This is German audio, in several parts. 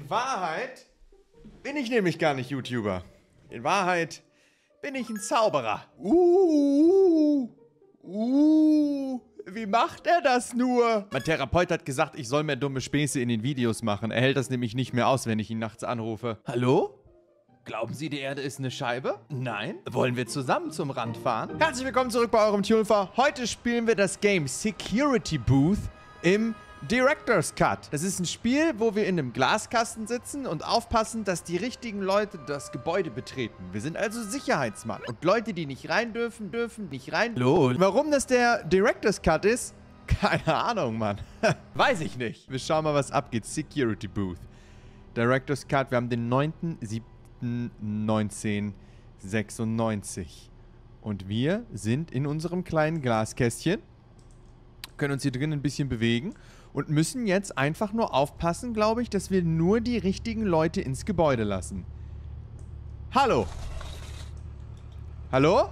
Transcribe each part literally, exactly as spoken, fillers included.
Wahrheit bin ich nämlich gar nicht YouTuber. In Wahrheit bin ich ein Zauberer. Uh, uh, wie macht er das nur? Mein Therapeut hat gesagt, ich soll mehr dumme Späße in den Videos machen. Er hält das nämlich nicht mehr aus, wenn ich ihn nachts anrufe. Hallo? Glauben Sie, die Erde ist eine Scheibe? Nein? Wollen wir zusammen zum Rand fahren? Herzlich willkommen zurück bei eurem Tunfer. Heute spielen wir das Game Security Booth im Director's Cut. Das ist ein Spiel, wo wir in einem Glaskasten sitzen und aufpassen, dass die richtigen Leute das Gebäude betreten. Wir sind also Sicherheitsmann. Und Leute, die nicht rein dürfen, dürfen nicht rein. Lol. Warum das der Director's Cut ist? Keine Ahnung, Mann. Weiß ich nicht. Wir schauen mal, was abgeht. Security Booth. Director's Cut. Wir haben den neunten siebten neunzehnhundertsechsundneunzig. Und wir sind in unserem kleinen Glaskästchen. Können uns hier drin ein bisschen bewegen. Und müssen jetzt einfach nur aufpassen, glaube ich, dass wir nur die richtigen Leute ins Gebäude lassen. Hallo? Hallo?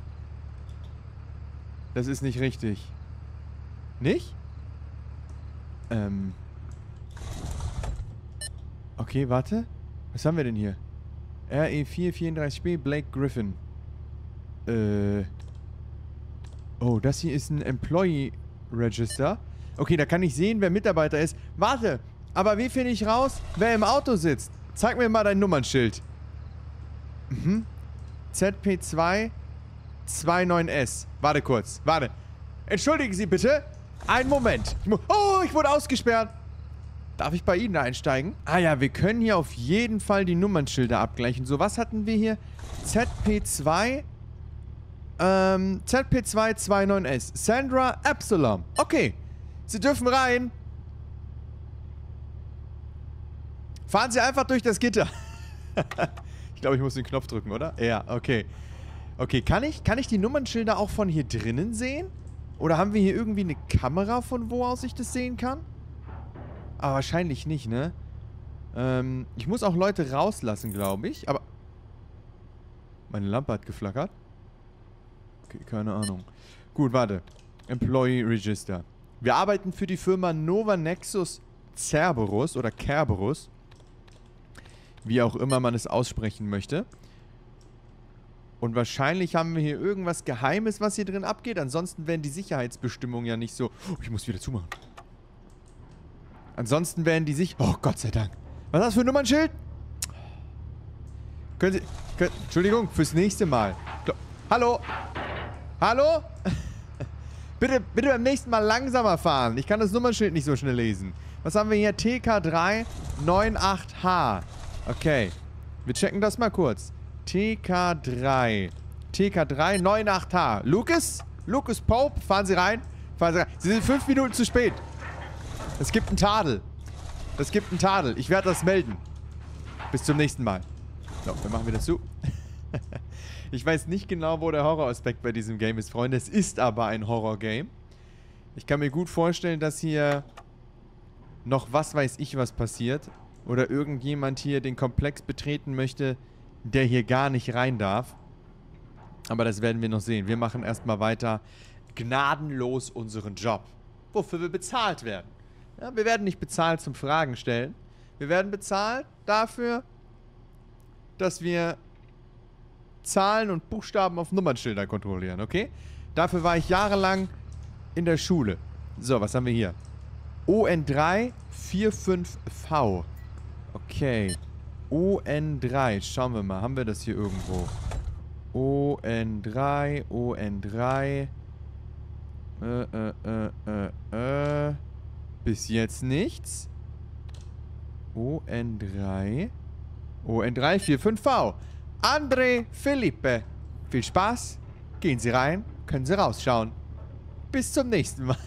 Das ist nicht richtig. Nicht? Ähm. Okay, warte. Was haben wir denn hier? R E vier vierunddreißig B Blake Griffin. Äh. Oh, das hier ist ein Employee Register. Okay, da kann ich sehen, wer Mitarbeiter ist. Warte, aber wie finde ich raus, wer im Auto sitzt? Zeig mir mal dein Nummernschild. Mhm. Z P zwei neunundzwanzig S. Warte kurz, warte. Entschuldigen Sie bitte. Einen Moment. Ich oh, ich wurde ausgesperrt. Darf ich bei Ihnen einsteigen? Ah ja, wir können hier auf jeden Fall die Nummernschilder abgleichen. So, was hatten wir hier? Z P zwei Ähm, Z P zwei neunundzwanzig S. Sandra Absalom. Okay. Sie dürfen rein. Fahren Sie einfach durch das Gitter. Ich glaube, ich muss den Knopf drücken, oder? Ja, okay. Okay, kann ich, kann ich die Nummernschilder auch von hier drinnen sehen? Oder haben wir hier irgendwie eine Kamera, von wo aus ich das sehen kann? Aber wahrscheinlich nicht, ne? Ähm, ich muss auch Leute rauslassen, glaube ich. Aber meine Lampe hat geflackert. Okay, keine Ahnung. Gut, warte. Employee Register. Wir arbeiten für die Firma Nova Nexus Cerberus oder Kerberus. Wie auch immer man es aussprechen möchte. Und wahrscheinlich haben wir hier irgendwas Geheimes, was hier drin abgeht. Ansonsten wären die Sicherheitsbestimmungen ja nicht so... Oh, ich muss wieder zumachen. Ansonsten wären die sich... Oh, Gott sei Dank. Was ist das für ein Nummernschild? Können Sie... Können, Entschuldigung, fürs nächste Mal. Hallo? Hallo? Bitte, bitte beim nächsten Mal langsamer fahren. Ich kann das Nummernschild nicht so schnell lesen. Was haben wir hier? T K drei neunundachtzig H. Okay. Wir checken das mal kurz. T K drei. T K drei neunundachtzig H. Lucas? Lucas Pope? Fahren Sie rein? Fahren Sie rein. Sie sind fünf Minuten zu spät. Es gibt einen Tadel. Es gibt einen Tadel. Ich werde das melden. Bis zum nächsten Mal. So, dann machen wir das zu. Ich weiß nicht genau, wo der Horroraspekt bei diesem Game ist, Freunde. Es ist aber ein Horror-Game. Ich kann mir gut vorstellen, dass hier noch was weiß ich was passiert. Oder irgendjemand hier den Komplex betreten möchte, der hier gar nicht rein darf. Aber das werden wir noch sehen. Wir machen erstmal weiter gnadenlos unseren Job. Wofür wir bezahlt werden. Ja, wir werden nicht bezahlt zum Fragen stellen. Wir werden bezahlt dafür, dass wir Zahlen und Buchstaben auf Nummernschildern kontrollieren, okay? Dafür war ich jahrelang in der Schule. So, was haben wir hier? O N drei fünfundvierzig V. Okay. O N drei. Schauen wir mal. Haben wir das hier irgendwo? O N drei, O N drei. Äh, äh, äh, äh, äh. Bis jetzt nichts. O N drei. O N drei fünfundvierzig V. André Felipe. Viel Spaß. Gehen Sie rein. Können Sie rausschauen. Bis zum nächsten Mal.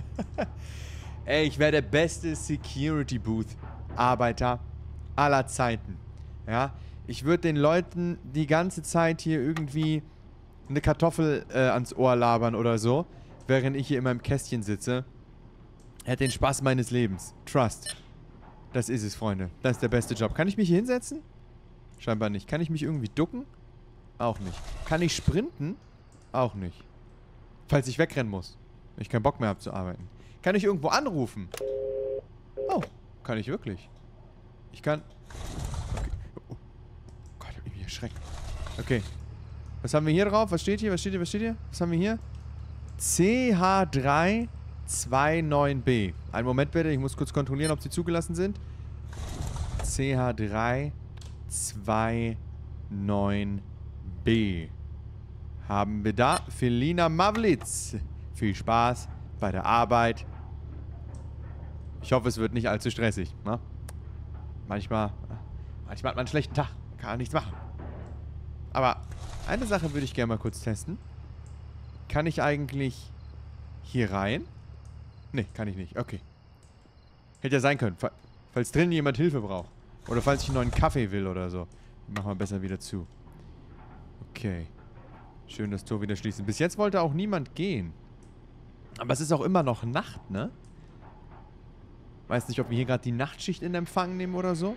Ey, ich wäre der beste Security Booth Arbeiter aller Zeiten. Ja, ich würde den Leuten die ganze Zeit hier irgendwie eine Kartoffel äh, ans Ohr labern oder so, während ich hier in meinem Kästchen sitze. Hätte den Spaß meines Lebens. Trust. Das ist es, Freunde. Das ist der beste Job. Kann ich mich hier hinsetzen? Scheinbar nicht. Kann ich mich irgendwie ducken? Auch nicht. Kann ich sprinten? Auch nicht. Falls ich wegrennen muss. Wenn ich keinen Bock mehr habe zu arbeiten. Kann ich irgendwo anrufen? Oh, kann ich wirklich. Ich kann... Okay. Oh Gott, ich hab mich erschreckt. Okay. Was haben wir hier drauf? Was steht hier? Was steht hier? Was steht hier? Was haben wir hier? C H drei zwei neun B. Einen Moment bitte, ich muss kurz kontrollieren, ob sie zugelassen sind. C H drei zwei neun B. Haben wir da. Felina Mavlitz. Viel Spaß bei der Arbeit. Ich hoffe, es wird nicht allzu stressig. Ne? Manchmal, manchmal hat man einen schlechten Tag. Kann man nichts machen. Aber eine Sache würde ich gerne mal kurz testen. Kann ich eigentlich hier rein? Ne, kann ich nicht. Okay. Hätte ja sein können. Falls drin jemand Hilfe braucht. Oder falls ich einen neuen Kaffee will oder so. Machen wir besser wieder zu. Okay. Schön das Tor wieder schließen. Bis jetzt wollte auch niemand gehen. Aber es ist auch immer noch Nacht, ne? Weiß nicht, ob wir hier gerade die Nachtschicht in Empfang nehmen oder so.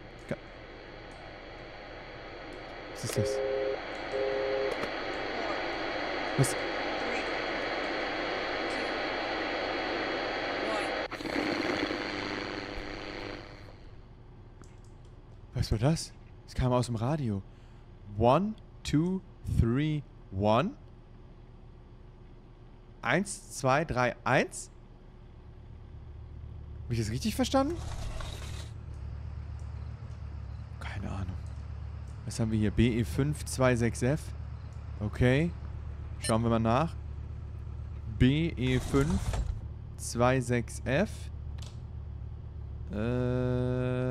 Was ist das? Was? Was war das? Das kam aus dem Radio. One, two, three, one. Eins, zwei, drei, eins? Habe ich das richtig verstanden? Keine Ahnung. Was haben wir hier? B E fünf zwei sechs F. Okay. Schauen wir mal nach. B E fünf zwei sechs F. Äh...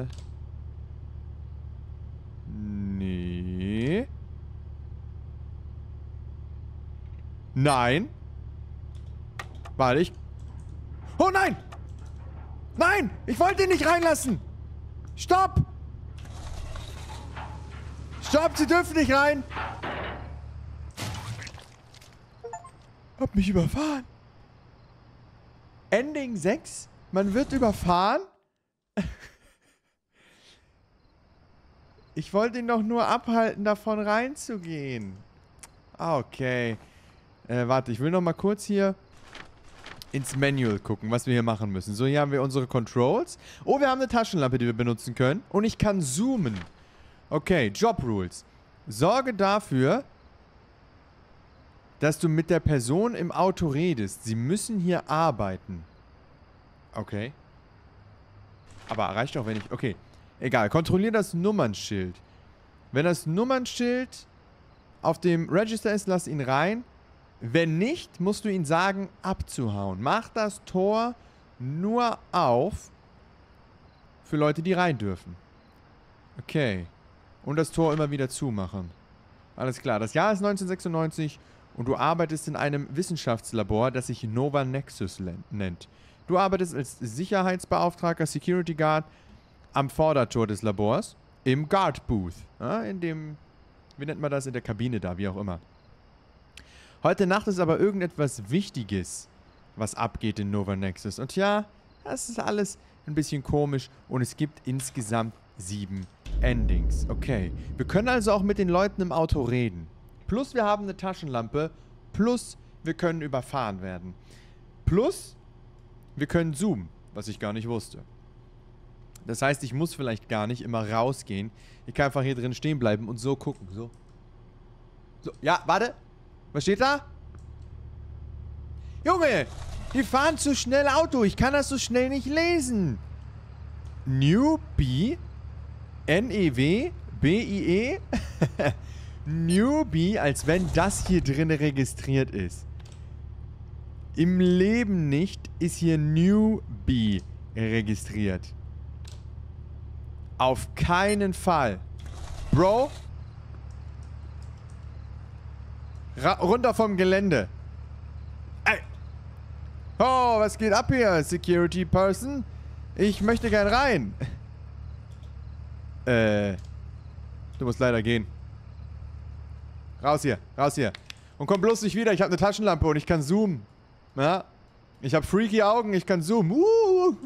Nee. Nein. Warte, ich... Oh nein! Nein! Ich wollte ihn nicht reinlassen! Stopp! Stopp, Sie dürfen nicht rein! Hab mich überfahren. Ending sechs? Man wird überfahren? Ich wollte ihn doch nur abhalten, davon reinzugehen. Ah, okay. Äh, warte, ich will noch mal kurz hier ins Manual gucken, was wir hier machen müssen. So, hier haben wir unsere Controls. Oh, wir haben eine Taschenlampe, die wir benutzen können. Und ich kann zoomen. Okay, Job Rules. Sorge dafür, dass du mit der Person im Auto redest. Sie müssen hier arbeiten. Okay. Aber reicht doch, wenn ich... Okay. Egal, kontrollier das Nummernschild. Wenn das Nummernschild auf dem Register ist, lass ihn rein. Wenn nicht, musst du ihm sagen, abzuhauen. Mach das Tor nur auf für Leute, die rein dürfen. Okay. Und das Tor immer wieder zumachen. Alles klar. Das Jahr ist neunzehnhundertsechsundneunzig und du arbeitest in einem Wissenschaftslabor, das sich Nova Nexus nennt. Du arbeitest als Sicherheitsbeauftragter, Security Guard, am Vordertor des Labors, im Guard Booth. Ja, in dem, wie nennt man das, in der Kabine da, wie auch immer. Heute Nacht ist aber irgendetwas Wichtiges, was abgeht in Nova Nexus. Und ja, das ist alles ein bisschen komisch und es gibt insgesamt sieben Endings. Okay, wir können also auch mit den Leuten im Auto reden. Plus wir haben eine Taschenlampe, plus wir können überfahren werden. Plus wir können zoomen, was ich gar nicht wusste. Das heißt, ich muss vielleicht gar nicht immer rausgehen. Ich kann einfach hier drin stehen bleiben und so gucken. So. So. Ja, warte. Was steht da? Junge, die fahren zu schnell Auto. Ich kann das so schnell nicht lesen. Newbie? N E W? B I E? Newbie, als wenn das hier drin registriert ist. Im Leben nicht ist hier Newbie registriert. Auf keinen Fall. Bro. Ra runter vom Gelände. Ey. Oh, was geht ab hier, Security Person? Ich möchte gern rein. Äh. Du musst leider gehen. Raus hier, raus hier. Und komm bloß nicht wieder, ich habe eine Taschenlampe und ich kann zoomen. Ja? Ich habe freaky Augen, ich kann zoomen. Uh.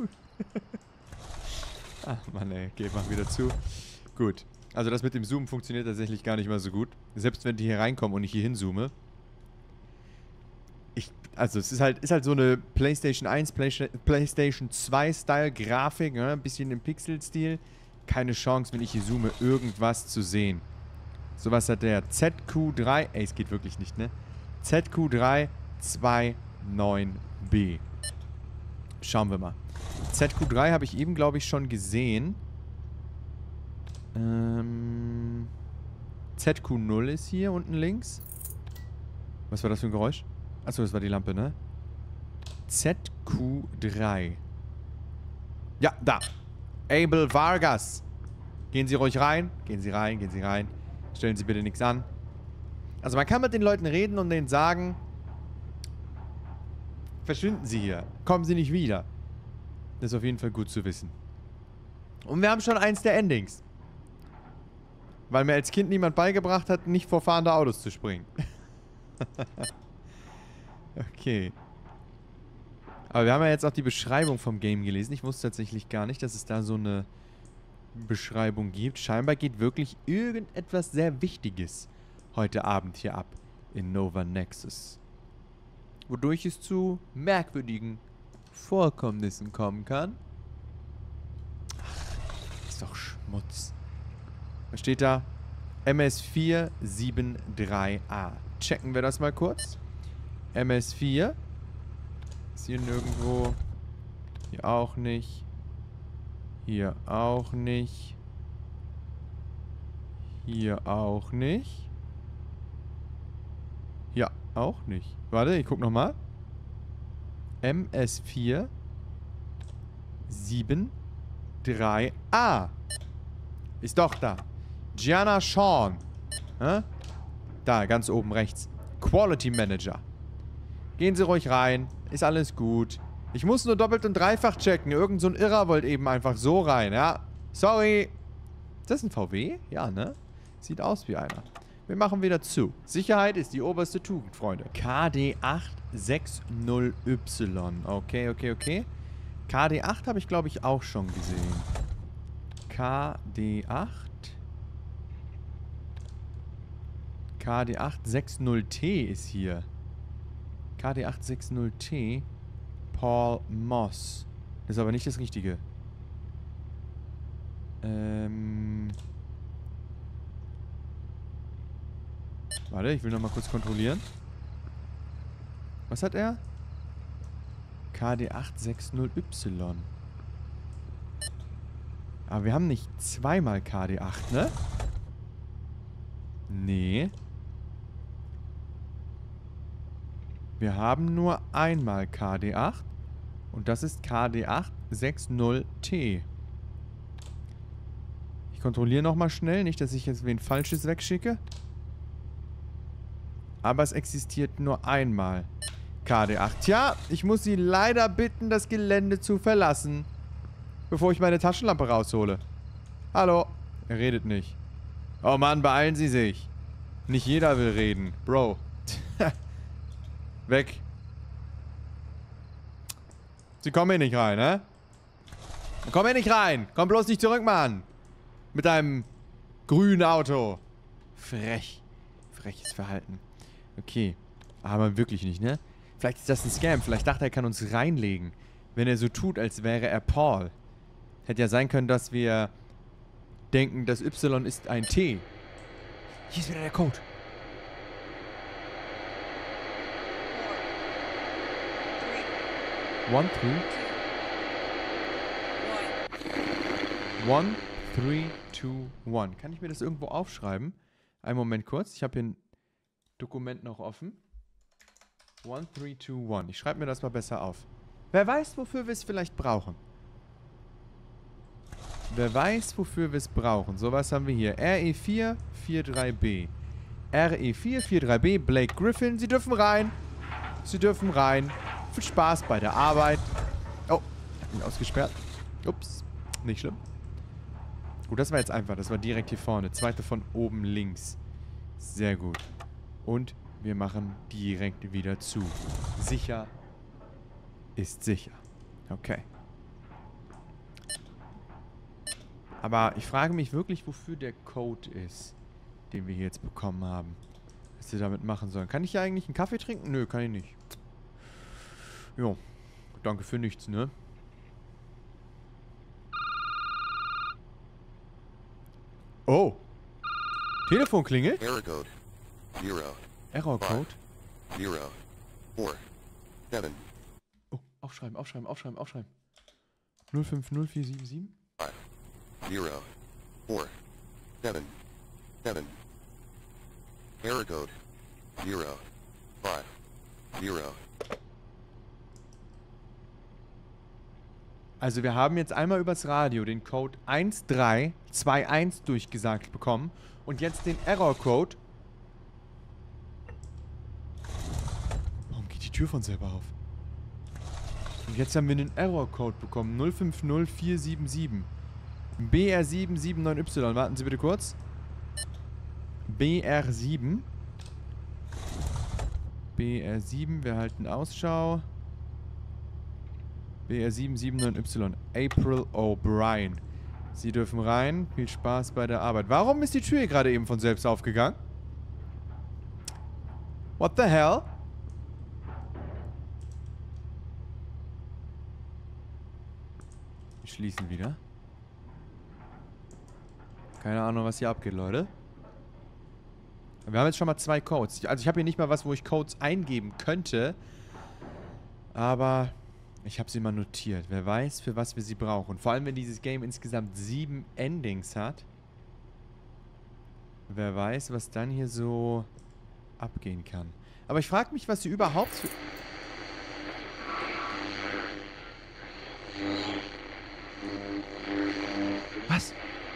Ach Mann ey, okay, mach wieder zu. Gut. Also das mit dem Zoomen funktioniert tatsächlich gar nicht mal so gut. Selbst wenn die hier reinkommen und ich hier hinzoome. Ich, also es ist halt, ist halt so eine PlayStation eins, Play, PlayStation zwei Style Grafik, ne? Ein bisschen im Pixel-Stil. keine Chance, wenn ich hier zoome, irgendwas zu sehen. Sowas hat der Z Q drei... Ey, es geht wirklich nicht, ne? Z Q drei zwei neun B. Schauen wir mal. Z Q drei habe ich eben, glaube ich, schon gesehen. Ähm... Z Q null ist hier unten links. Was war das für ein Geräusch? Achso, das war die Lampe, ne? Z Q drei. Ja, da. Abel Vargas. Gehen Sie ruhig rein. Gehen Sie rein, gehen Sie rein. Stellen Sie bitte nichts an. Also man kann mit den Leuten reden und denen sagen, verschwinden Sie hier. Kommen Sie nicht wieder. Das ist auf jeden Fall gut zu wissen. Und wir haben schon eins der Endings. Weil mir als Kind niemand beigebracht hat, nicht vor fahrende Autos zu springen. Okay. Aber wir haben ja jetzt auch die Beschreibung vom Game gelesen. Ich wusste tatsächlich gar nicht, dass es da so eine Beschreibung gibt. Scheinbar geht wirklich irgendetwas sehr Wichtiges heute Abend hier ab in Nova Nexus. Wodurch es zu merkwürdigen Vorkommnissen kommen kann. Ach, ist doch Schmutz. Was steht da? M S vier sieben drei A. Checken wir das mal kurz. M S vier. Ist hier nirgendwo. Hier auch nicht. Hier auch nicht. Hier auch nicht. Ja, auch nicht. Warte, ich guck nochmal. M S vier sieben drei A. Ist doch da. Gianna Sean. Hä? Da, ganz oben rechts. Quality Manager. Gehen Sie ruhig rein. Ist alles gut. Ich muss nur doppelt und dreifach checken. Irgend so ein Irrer wollte eben einfach so rein, ja? Sorry. Ist das ein V W? Ja, ne? Sieht aus wie einer. Wir machen wieder zu. Sicherheit ist die oberste Tugend, Freunde. K D acht sechzig Y. Okay, okay, okay. K D acht habe ich, glaube ich, auch schon gesehen. K D acht. K D acht sechzig T ist hier. K D acht sechzig T. Paul Moss. Das ist aber nicht das Richtige. Ähm... Warte, ich will nochmal kurz kontrollieren. Was hat er? K D acht sechzig Y. Aber wir haben nicht zweimal K D acht, ne? Nee. Wir haben nur einmal K D acht. Und das ist K D acht sechzig T. Ich kontrolliere nochmal schnell. Nicht, dass ich jetzt wen Falsches wegschicke. Aber es existiert nur einmal K D acht. Tja, ich muss Sie leider bitten, das Gelände zu verlassen. Bevor ich meine Taschenlampe raushole. Hallo. Er redet nicht. Oh Mann, beeilen Sie sich. Nicht jeder will reden. Bro. Weg. Sie kommen hier nicht rein, ne? Komm hier nicht rein. Komm bloß nicht zurück, Mann. Mit deinem grünen Auto. Frech. Freches Verhalten. Okay. Aber wirklich nicht, ne? Vielleicht ist das ein Scam. Vielleicht dachte er, er kann uns reinlegen. Wenn er so tut, als wäre er Paul. Hätte ja sein können, dass wir denken, das Y ist ein T. Hier ist wieder der Code. One, three. One, three, two, one. Kann ich mir das irgendwo aufschreiben? Einen Moment kurz. Ich habe hier ein Dokument noch offen. One, three, two, one. Ich schreibe mir das mal besser auf. Wer weiß, wofür wir es vielleicht brauchen. Wer weiß, wofür wir es brauchen. So, was haben wir hier? R E vier vier drei B. R E vier vier drei B, Blake Griffin. Sie dürfen rein. Sie dürfen rein. Viel Spaß bei der Arbeit. Oh, ich hab mich ausgesperrt. Ups, nicht schlimm. Gut, das war jetzt einfach. Das war direkt hier vorne. Zweite von oben links. Sehr gut. Und wir machen direkt wieder zu. Sicher ist sicher. Okay. Aber ich frage mich wirklich, wofür der Code ist, den wir hier jetzt bekommen haben. Was wir damit machen sollen. Kann ich hier eigentlich einen Kaffee trinken? Nö, kann ich nicht. Jo, danke für nichts, ne? Oh. Telefon klingelt. Error code. Zero. Error Code. Zero. Four. Seven. Oh, aufschreiben, aufschreiben, aufschreiben, aufschreiben. null fünf null vier sieben sieben. Five. Zero. Four. Seven. Seven. Error code. Zero. Five. Zero. Also wir haben jetzt einmal übers Radio den Code eins drei zwei eins durchgesagt bekommen und jetzt den Error-Code. Warum geht die Tür von selber auf? Und jetzt haben wir den Error-Code bekommen. null fünf null vier sieben sieben. B R sieben sieben neun Y. Warten Sie bitte kurz. B R sieben. B R sieben, wir halten Ausschau. B R sieben sieben neun Y. April O'Brien. Sie dürfen rein. Viel Spaß bei der Arbeit. Warum ist die Tür hier gerade eben von selbst aufgegangen? What the hell? Wir schließen wieder. Keine Ahnung, was hier abgeht, Leute. Wir haben jetzt schon mal zwei Codes. Also ich habe hier nicht mal was, wo ich Codes eingeben könnte. Aber ich habe sie mal notiert. Wer weiß, für was wir sie brauchen. Vor allem, wenn dieses Game insgesamt sieben Endings hat. Wer weiß, was dann hier so abgehen kann. Aber ich frage mich, was sie überhaupt für... Was?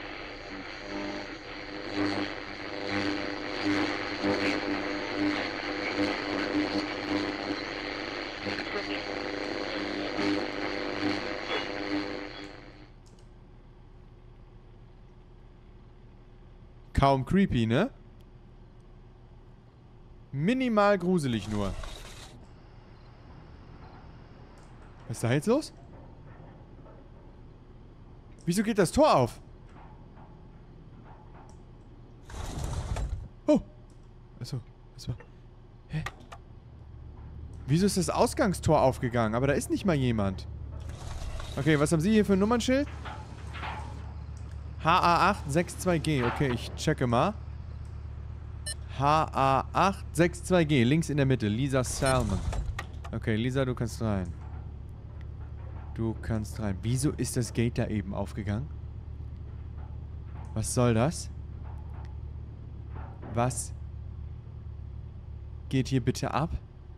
Kaum creepy, ne? Minimal gruselig nur. Was ist da jetzt los? Wieso geht das Tor auf? Oh. Achso. Was war? Hä? Wieso ist das Ausgangstor aufgegangen? Aber da ist nicht mal jemand. Okay, was haben Sie hier für ein Nummernschild? H A acht sechs zwei G. Okay, ich checke mal. H A acht sechs zwei G. Links in der Mitte. Lisa Salmon. Okay, Lisa, du kannst rein. Du kannst rein. Wieso ist das Gate da eben aufgegangen? Was soll das? Was geht hier bitte ab?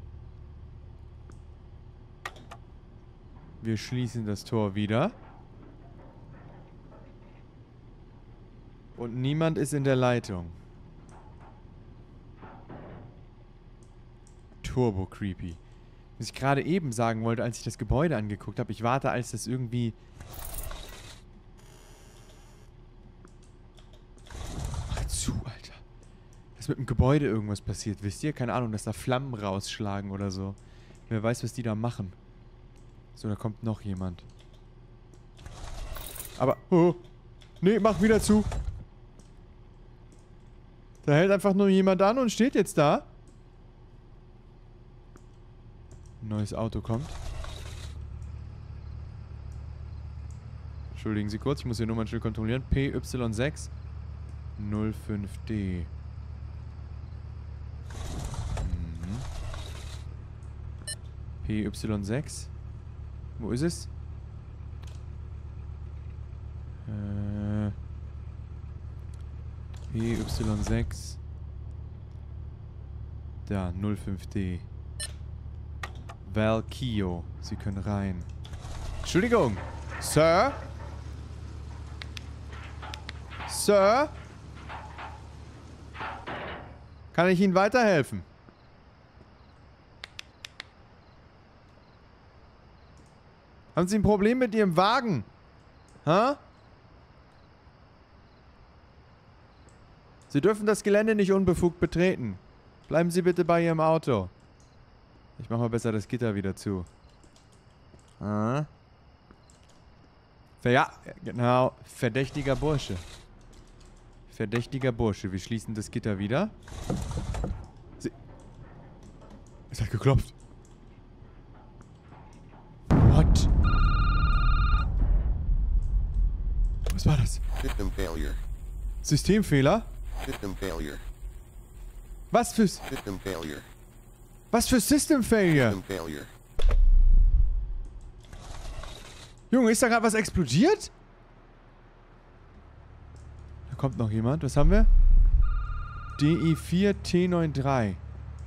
Wir schließen das Tor wieder. Und niemand ist in der Leitung. Turbo creepy. Was ich gerade eben sagen wollte, als ich das Gebäude angeguckt habe. Ich warte, als das irgendwie... Mach zu, Alter. Dass mit dem Gebäude irgendwas passiert, wisst ihr? Keine Ahnung, dass da Flammen rausschlagen oder so. Wer weiß, was die da machen. So, da kommt noch jemand. Aber... Oh. Nee, mach wieder zu. Da hält einfach nur jemand an und steht jetzt da. Ein neues Auto kommt. Entschuldigen Sie kurz, ich muss Ihr Nummernschild kontrollieren. P Y sechs null fünf D. Mhm. P Y sechs. Wo ist es? Äh... P Y sechs. Da, null fünf D. Valkio. Sie können rein. Entschuldigung. Sir? Sir? Kann ich Ihnen weiterhelfen? Haben Sie ein Problem mit Ihrem Wagen? Hä? Sie dürfen das Gelände nicht unbefugt betreten. Bleiben Sie bitte bei Ihrem Auto. Ich mache mal besser das Gitter wieder zu. Ah. Ja, genau. Verdächtiger Bursche. Verdächtiger Bursche. Wir schließen das Gitter wieder. Sie... Es hat geklopft. What? Was war das? System failure. Systemfehler? System failure. Was für... System failure. Was für System Failure? System failure. Junge, ist da gerade was explodiert? Da kommt noch jemand. Was haben wir? D E vier T neunundneunzig.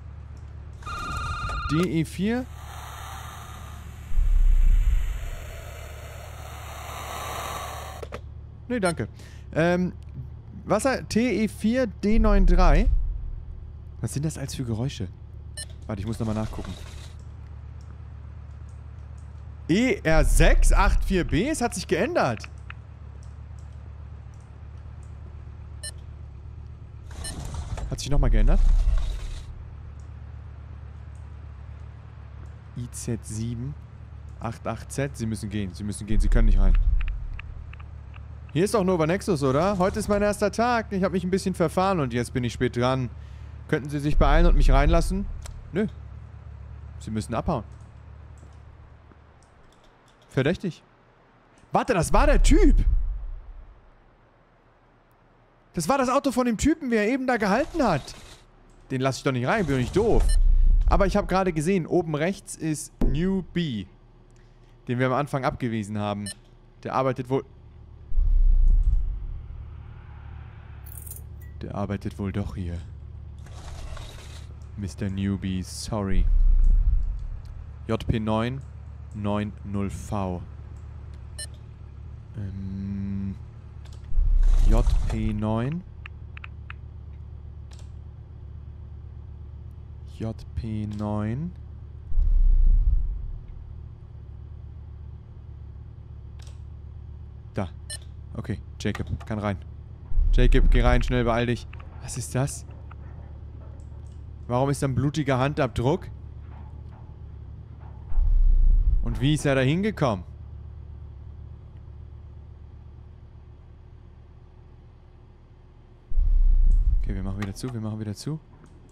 D E vier... Nee, danke. Ähm, Wasser T E vier D neunundneunzig. Was sind das als für Geräusche? Warte, ich muss nochmal nachgucken. E R sechs acht vier B? Es hat sich geändert. Hat sich nochmal geändert? I Z sieben acht acht Z. Sie müssen gehen. Sie müssen gehen. Sie können nicht rein. Hier ist doch Nova Nexus, oder? Heute ist mein erster Tag. Ich habe mich ein bisschen verfahren und jetzt bin ich spät dran. Könnten Sie sich beeilen und mich reinlassen? Nö. Sie müssen abhauen. Verdächtig. Warte, das war der Typ. Das war das Auto von dem Typen, wie er eben da gehalten hat. Den lasse ich doch nicht rein, bin doch nicht doof. Aber ich habe gerade gesehen, oben rechts ist New B, den wir am Anfang abgewiesen haben. Der arbeitet wohl... Der arbeitet wohl doch hier. Mister Newbie, sorry. J P neun neun null V. Ähm... J P neun. J P neun. Da. Okay, Jacob, kann rein. Jacob, geh rein, schnell, beeil dich. Was ist das? Warum ist da ein blutiger Handabdruck? Und wie ist er da hingekommen? Okay, wir machen wieder zu, wir machen wieder zu.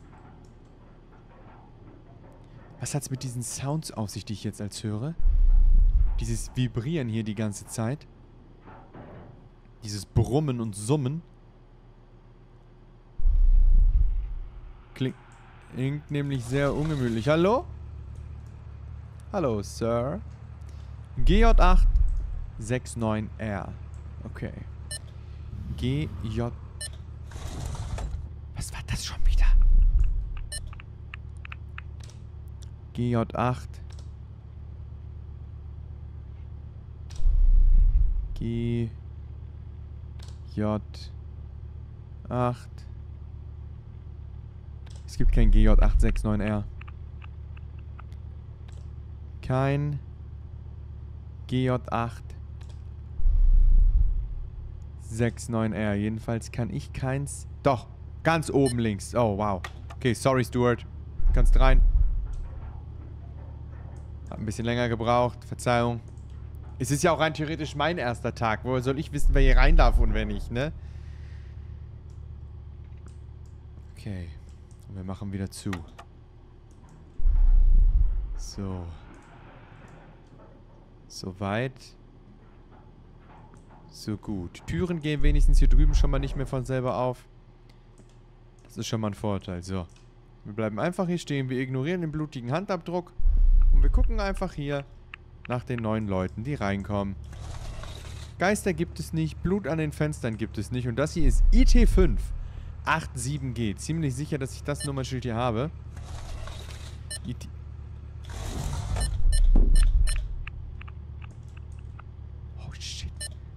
Was hat's mit diesen Sounds auf sich, die ich jetzt als höre? Dieses Vibrieren hier die ganze Zeit. Dieses Brummen und Summen. Klingt, klingt nämlich sehr ungemütlich. Hallo? Hallo, Sir. G J acht sechs neun R. Okay. G J... Was war das schon wieder? G J acht. G J acht. Es gibt kein G J acht sechs neun R. Kein G J acht sechs neun R. Jedenfalls kann ich keins... Doch, ganz oben links. Oh, wow. Okay, sorry, Stuart. Du kannst rein. Hat ein bisschen länger gebraucht. Verzeihung. Es ist ja auch rein theoretisch mein erster Tag. Woher soll ich wissen, wer hier rein darf und wer nicht, ne? Okay. Und wir machen wieder zu. So. Soweit. So gut. Türen gehen wenigstens hier drüben schon mal nicht mehr von selber auf. Das ist schon mal ein Vorteil. So. Wir bleiben einfach hier stehen. Wir ignorieren den blutigen Handabdruck. Und wir gucken einfach hier nach den neuen Leuten, die reinkommen. Geister gibt es nicht. Blut an den Fenstern gibt es nicht. Und das hier ist I T fünf acht sieben G. Ziemlich sicher, dass ich das Nummernschild hier habe. I T Oh, shit.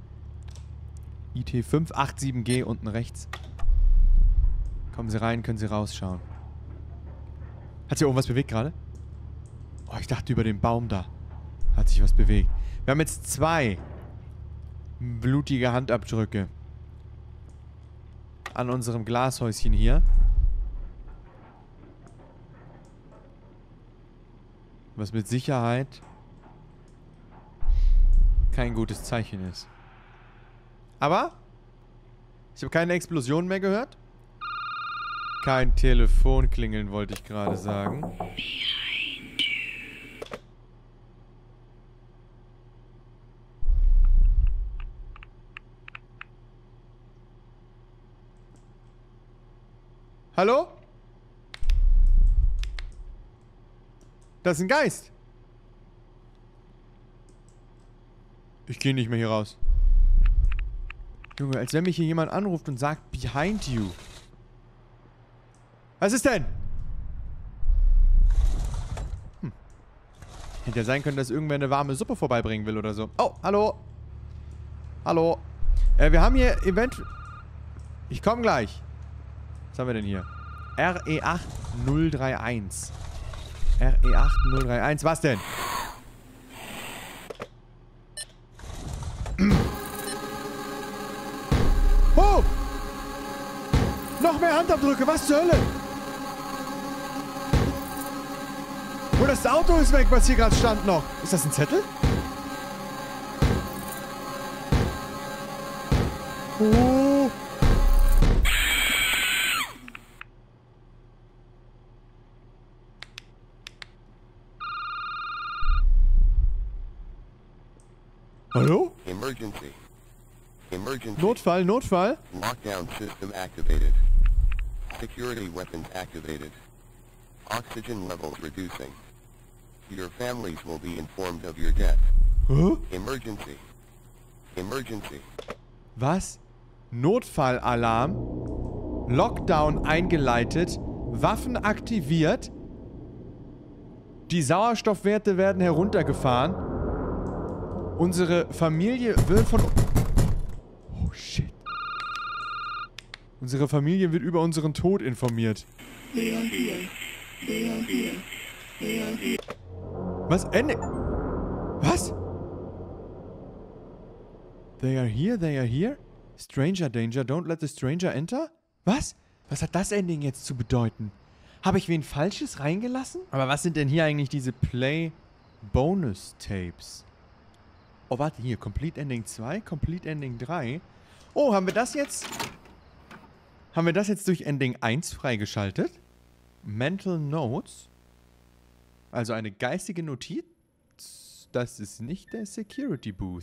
I T fünf acht sieben G unten rechts. Kommen Sie rein, können Sie rausschauen. Hat sich irgendwas bewegt gerade? Oh, ich dachte über den Baum da. Hat sich was bewegt. Wir haben jetzt zwei blutige Handabdrücke an unserem Glashäuschen hier. Was mit Sicherheit kein gutes Zeichen ist. Aber ich habe keine Explosion mehr gehört. Kein Telefonklingeln, wollte ich gerade sagen. Hallo? Das ist ein Geist. Ich gehe nicht mehr hier raus. Junge, als wenn mich hier jemand anruft und sagt, behind you. Was ist denn? Hm. Hätte ja sein können, dass irgendwer eine warme Suppe vorbeibringen will oder so. Oh, hallo. Hallo. Äh, wir haben hier Event... Ich komme gleich. Was haben wir denn hier? R E acht null drei eins. R E acht null drei eins. Was denn? Oh! Noch mehr Handabdrücke. Was zur Hölle? Oh, das Auto ist weg, was hier gerade stand noch. Ist das ein Zettel? Oh! Hallo? Emergency. Emergency. Notfall, Notfall. Lockdown system activated. Security weapons activated. Oxygen levels reducing. Your families will be informed of your death. Hä? Emergency. Emergency. Was? Notfallalarm? Lockdown eingeleitet? Waffen aktiviert? Die Sauerstoffwerte werden heruntergefahren? Unsere Familie wird von... Oh, shit. Unsere Familie wird über unseren Tod informiert. Was? Ende? Was? They are here, they are here? Stranger danger, don't let the stranger enter? Was? Was hat das Ending jetzt zu bedeuten? Habe ich wen Falsches reingelassen? Aber was sind denn hier eigentlich diese Play-Bonus-Tapes? Oh, warte, hier. Complete Ending zwei, Complete Ending drei. Oh, haben wir das jetzt... Haben wir das jetzt durch Ending eins freigeschaltet? Mental Notes. Also eine geistige Notiz. Das ist nicht der Security Booth.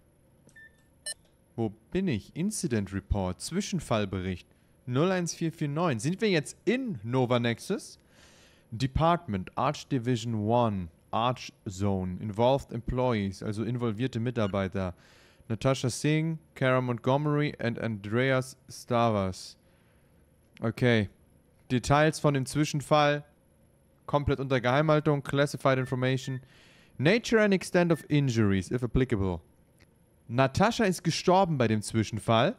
Wo bin ich? Incident Report. Zwischenfallbericht. null eins vier vier neun. Sind wir jetzt in Nova Nexus? Department. Arch Division eins. Arch Zone. Involved Employees. Also involvierte Mitarbeiter. Natasha Singh, Kara Montgomery und Andreas Stavas. Okay. Details von dem Zwischenfall. Komplett unter Geheimhaltung. Classified Information. Nature and extent of injuries, if applicable. Natascha ist gestorben bei dem Zwischenfall.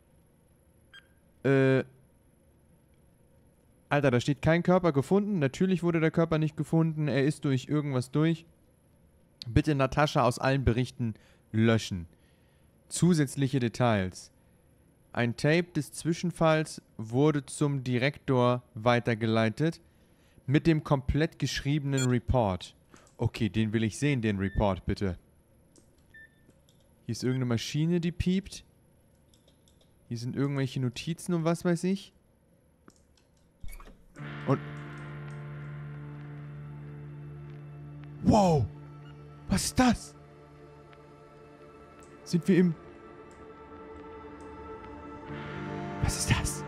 Äh. Alter, da steht kein Körper gefunden. Natürlich wurde der Körper nicht gefunden. Er ist durch irgendwas durch. Bitte Natascha aus allen Berichten löschen. Zusätzliche Details. Ein Tape des Zwischenfalls wurde zum Direktor weitergeleitet. Mit dem komplett geschriebenen Report. Okay, den will ich sehen, den Report, bitte. Hier ist irgendeine Maschine, die piept. Hier sind irgendwelche Notizen und was weiß ich. Und... Wow! Was ist das? Sind wir im... Was ist das?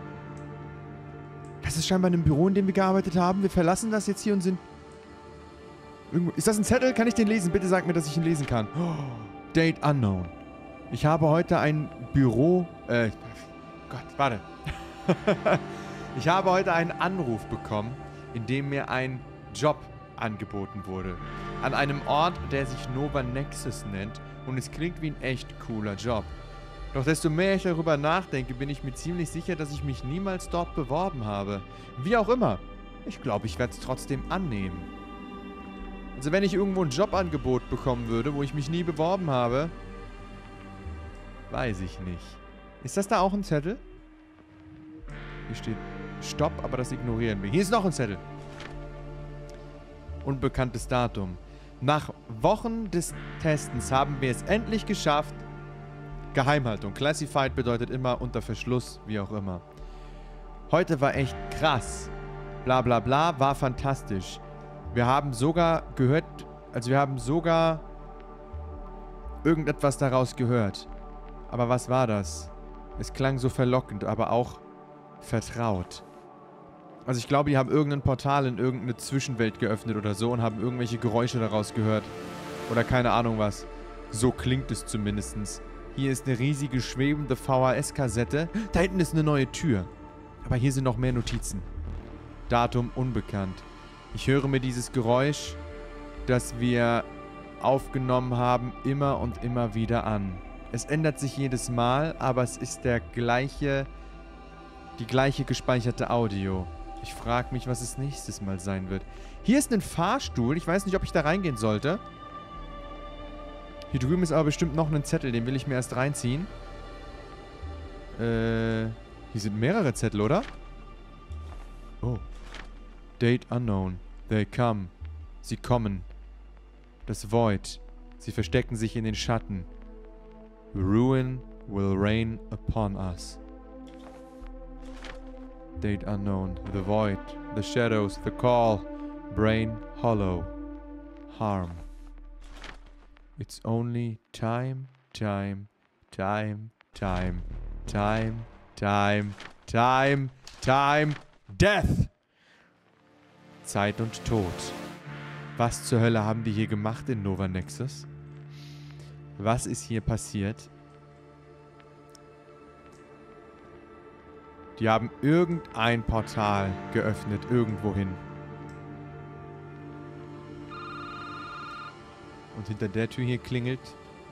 Das ist scheinbar ein Büro, in dem wir gearbeitet haben. Wir verlassen das jetzt hier und sind... Irgendwo... Ist das ein Zettel? Kann ich den lesen? Bitte sag mir, dass ich ihn lesen kann. Oh, Date unknown. Ich habe heute ein Büro... Äh... Gott, warte. Ich habe heute einen Anruf bekommen, in dem mir ein Job angeboten wurde. An einem Ort, der sich Nova Nexus nennt. Und es klingt wie ein echt cooler Job. Doch desto mehr ich darüber nachdenke, bin ich mir ziemlich sicher, dass ich mich niemals dort beworben habe. Wie auch immer. Ich glaube, ich werde es trotzdem annehmen. Also wenn ich irgendwo ein Jobangebot bekommen würde, wo ich mich nie beworben habe, weiß ich nicht. Ist das da auch ein Zettel? Hier steht Stopp, aber das ignorieren wir. Hier ist noch ein Zettel. Unbekanntes Datum. Nach Wochen des Testens haben wir es endlich geschafft. Geheimhaltung. Classified bedeutet immer unter Verschluss, wie auch immer. Heute war echt krass. Bla bla bla, war fantastisch. Wir haben sogar gehört, also wir haben sogar irgendetwas daraus gehört. Aber was war das? Es klang so verlockend, aber auch vertraut. Also ich glaube, die haben irgendein Portal in irgendeine Zwischenwelt geöffnet oder so und haben irgendwelche Geräusche daraus gehört. Oder keine Ahnung was. So klingt es zumindest. Hier ist eine riesige schwebende V H S-Kassette. Da hinten ist eine neue Tür. Aber hier sind noch mehr Notizen. Datum unbekannt. Ich höre mir dieses Geräusch, das wir aufgenommen haben, immer und immer wieder an. Es ändert sich jedes Mal, aber es ist der gleiche, die gleiche gespeicherte Audio. Ich frage mich, was es nächstes Mal sein wird. Hier ist ein Fahrstuhl. Ich weiß nicht, ob ich da reingehen sollte. Hier drüben ist aber bestimmt noch ein Zettel. Den will ich mir erst reinziehen. Äh, hier sind mehrere Zettel, oder? Oh. Date unknown. They come. Sie kommen. Das Void. Sie verstecken sich in den Schatten. Ruin will rain upon us. Date unknown. The void. The shadows. The call. Brain hollow. Harm. It's only time, time, time, time, time, time, time, time, death. Zeit und Tod. Was zur Hölle haben die hier gemacht in Nova Nexus? Was ist hier passiert? Die haben irgendein Portal geöffnet, irgendwohin. Und hinter der Tür hier klingelt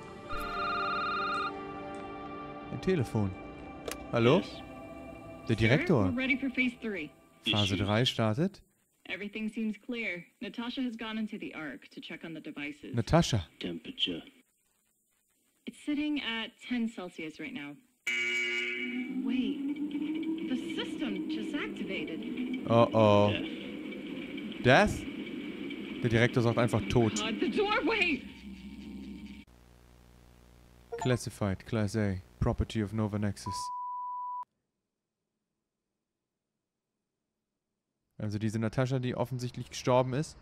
ein Telefon. Hallo? Der Direktor. Phase drei startet. Everything seems clear. Natasha has gone into the Ark to check on the devices. Natasha. Temperature. It's sitting at ten Celsius right now. Wait. The system just activated. Oh oh. Death? Der Direktor sagt einfach tot. God, the doorway! Classified, Class A. Property of Nova Nexus. Also diese Natascha, die offensichtlich gestorben ist,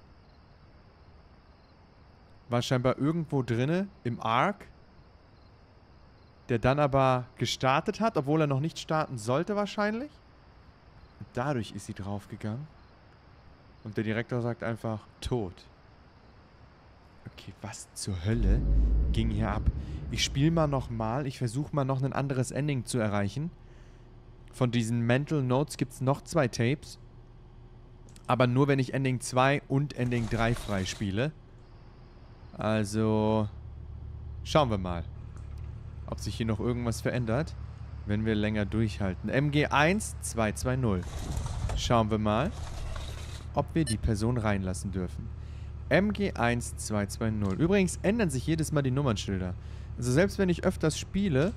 war scheinbar irgendwo drinne im Ark, der dann aber gestartet hat, obwohl er noch nicht starten sollte wahrscheinlich. Und dadurch ist sie draufgegangen. Und der Direktor sagt einfach, tot. Okay, was zur Hölle ging hier ab? Ich spiele mal nochmal. Ich versuche mal noch ein anderes Ending zu erreichen. Von diesen Mental Notes gibt es noch zwei Tapes. Aber nur, wenn ich Ending zwei und Ending drei freispiele. Also, schauen wir mal, ob sich hier noch irgendwas verändert, wenn wir länger durchhalten. M G eins zwei zwei null. Schauen wir mal, ob wir die Person reinlassen dürfen. M G eins zwei zwei null. Übrigens ändern sich jedes Mal die Nummernschilder. Also selbst wenn ich öfters spiele,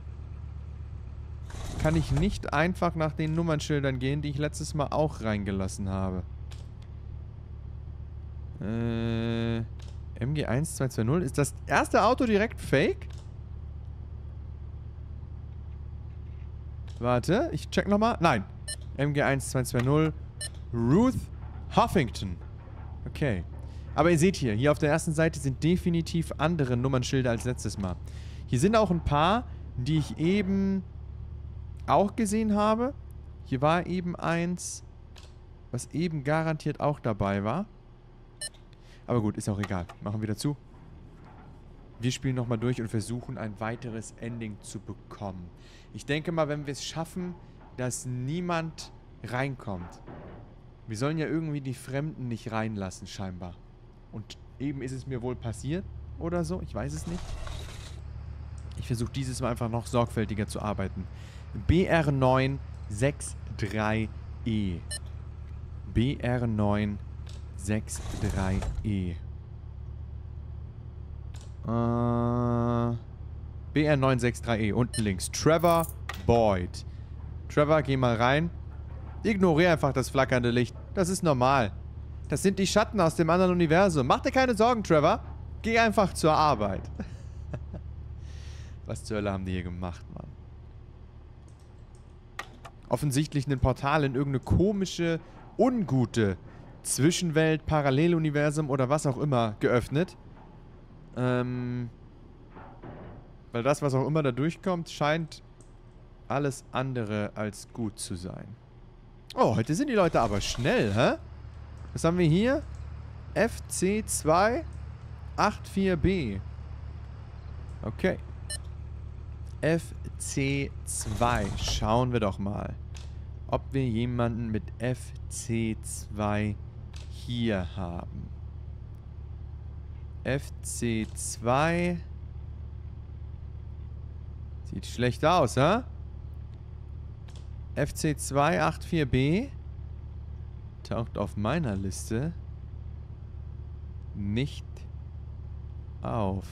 kann ich nicht einfach nach den Nummernschildern gehen, die ich letztes Mal auch reingelassen habe. Äh, M G eins zwei zwei null. Ist das erste Auto direkt fake? Warte, ich check nochmal. Nein. M G eins zwei zwei null. Ruth Huffington. Okay. Aber ihr seht hier, hier auf der ersten Seite sind definitiv andere Nummernschilder als letztes Mal. Hier sind auch ein paar, die ich eben auch gesehen habe. Hier war eben eins, was eben garantiert auch dabei war. Aber gut, ist auch egal. Machen wir wieder zu. Wir spielen nochmal durch und versuchen ein weiteres Ending zu bekommen. Ich denke mal, wenn wir es schaffen, dass niemand reinkommt. Wir sollen ja irgendwie die Fremden nicht reinlassen, scheinbar. Und eben ist es mir wohl passiert oder so. Ich weiß es nicht. Ich versuche dieses Mal einfach noch sorgfältiger zu arbeiten. B R neun sechs drei E. B R neun sechs drei E. Äh, B R neun sechs drei E. Unten links. Trevor Boyd. Trevor, geh mal rein. Ignoriere einfach das flackernde Licht. Das ist normal. Das sind die Schatten aus dem anderen Universum. Mach dir keine Sorgen, Trevor. Geh einfach zur Arbeit. Was zur Hölle haben die hier gemacht, Mann? Offensichtlich ein Portal in irgendeine komische, ungute Zwischenwelt, Paralleluniversum oder was auch immer geöffnet. Ähm... Weil das, was auch immer da durchkommt, scheint alles andere als gut zu sein. Oh, heute sind die Leute aber schnell, hä? Was haben wir hier? F C zwei acht vier B. Okay. F C zwei. Schauen wir doch mal, ob wir jemanden mit F C zwei hier haben. F C zwei. Sieht schlecht aus, hä? F C zwei acht vier B taucht auf meiner Liste nicht auf.